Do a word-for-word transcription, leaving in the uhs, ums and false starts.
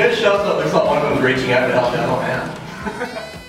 get shots that looks like one of them's reaching out to help out, man.